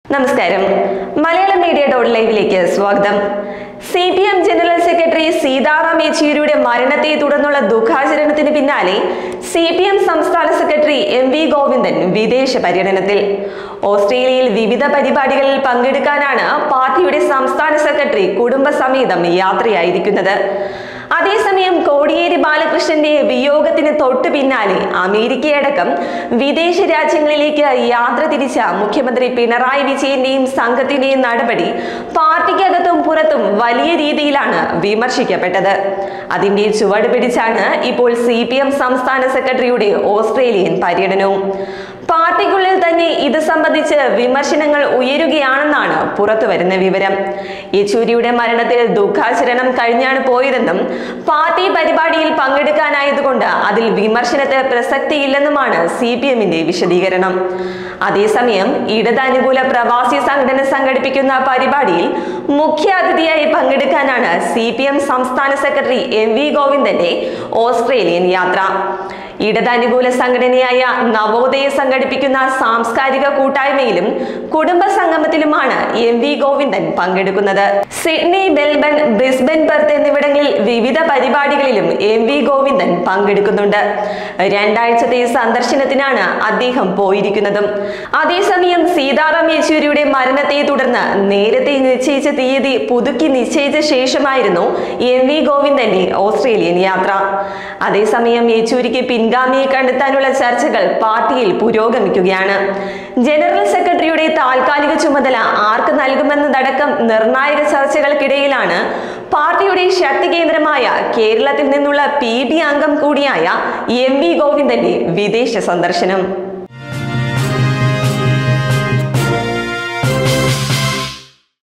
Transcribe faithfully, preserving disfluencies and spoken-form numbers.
നമസ്കാരം. Malayalam media dot ലൈവിലേക്ക് സ്വാഗതം. C P M general secretary Sitaram യെച്ചൂരിയുടെ മരണത്തെ തുടർന്നുള്ള ദുഃഖാചരണത്തിന് പിന്നാലെ സി പി എം സംസ്ഥാന സെക്രട്ടറി എം വി ഗോവിന്ദൻ വിദേശ പര്യടനത്തിൽ. ഓസ്ട്രേലിയയിൽ വിവിധ പരിപാടികളിൽ പങ്കെടുക്കാനാണ് പാർട്ടിയുടെ സംസ്ഥാന സെക്രട്ടറി കുടുംബസമേതം യാത്രയായിരിക്കുന്നത്. അതേസമയം കോടിയേരി ബാലകൃഷ്ണന്റെ വിയോഗത്തിന് തൊട്ടു പിന്നാലെ അമേരിക്കയടക്കം വിദേശ രാജ്യങ്ങളിലേക്ക് യാത്ര തിരിച്ച മുഖ്യമന്ത്രി പിണറായി വിജയന്റെയും സംഘത്തിന്റെയും നടപടി പാർട്ടിക്കകത്തും പുറത്തും വലിയ രീതിയിലാണ് വിമർശിക്കപ്പെട്ടത്. അതിന്റെ ചുവട് പിടിച്ചാണ് ഇപ്പോൾ സി പി എം സംസ്ഥാന സെക്രട്ടറിയുടെ ഓസ്ട്രേലിയൻ പര്യടനവും. പാർട്ടിക്കുള്ളിൽ തന്നെ ഇത് സംബന്ധിച്ച് വിമർശനങ്ങൾ ഉയരുകയാണെന്നാണ് പുറത്തുവരുന്ന വിവരം. യെച്ചൂരിയുടെ മരണത്തിൽ ദുഃഖാചരണം കഴിഞ്ഞാണ് പോയതെന്നും പാർട്ടി പരിപാടിയിൽ പങ്കെടുക്കാനായതുകൊണ്ട് അതിൽ വിമർശനത്തിന് പ്രസക്തിയില്ലെന്നുമാണ് സി പി എമ്മിന്റെ വിശദീകരണം. അതേസമയം ഇടതനുകൂല പ്രവാസി സംഘടന സംഘടിപ്പിക്കുന്ന പരിപാടിയിൽ മുഖ്യാതിഥിയായി പങ്കെടുക്കാനാണ് സി പി എം സംസ്ഥാന സെക്രട്ടറി എം വി ഗോവിന്ദന്റെ ഓസ്ട്രേലിയൻ യാത്ര. ഇടതനുകൂല സംഘടനയായ നവോദയ സംഘടിപ്പിക്കുന്ന സാംസ്കാരിക കൂട്ടായ്മയിലും കുടുംബ സംഗമത്തിലുമാണ് എം വി ഗോവിന്ദൻ പങ്കെടുക്കുന്നത്. സിഡ്നി, മെൽബൺ, ബ്രിസ്ബൻ, പെർത്ത് എന്നിവിടങ്ങളിൽ വിവിധ പരിപാടികളിലും എം വി ഗോവിന്ദൻ പങ്കെടുക്കുന്നുണ്ട്. രണ്ടാഴ്ചത്തെ സന്ദർശനത്തിനാണ് അദ്ദേഹം പോയിരിക്കുന്നതും. അതേസമയം സീതാറാം യെച്ചൂരിയുടെ മരണത്തെ തുടർന്ന് നേരത്തെ നിശ്ചയിച്ച തീയതി പുതുക്കി നിശ്ചയിച്ച ശേഷമായിരുന്നു എം വി ഗോവിന്ദന്റെ ഓസ്ട്രേലിയൻ യാത്ര. അതേസമയം യെച്ചൂരിക്ക് പിൻഗാമിയെ കണ്ടെത്താനുള്ള ചർച്ചകൾ പാർട്ടിയിൽ പുരോഗമിക്കുകയാണ്. ജനറൽ സെക്രട്ടറിയുടെ താൽക്കാലിക ചുമതല ആർക്ക് നൽകുമെന്നതടക്കം നിർണായക ചർച്ചകൾക്കിടയിലാണ് പാർട്ടിയുടെ ശക്തി കേന്ദ്രമായ കേരളത്തിൽ നിന്നുള്ള പി ബി അംഗം കൂടിയായ എം വി ഗോവിന്ദന്റെ വിദേശ സന്ദർശനം.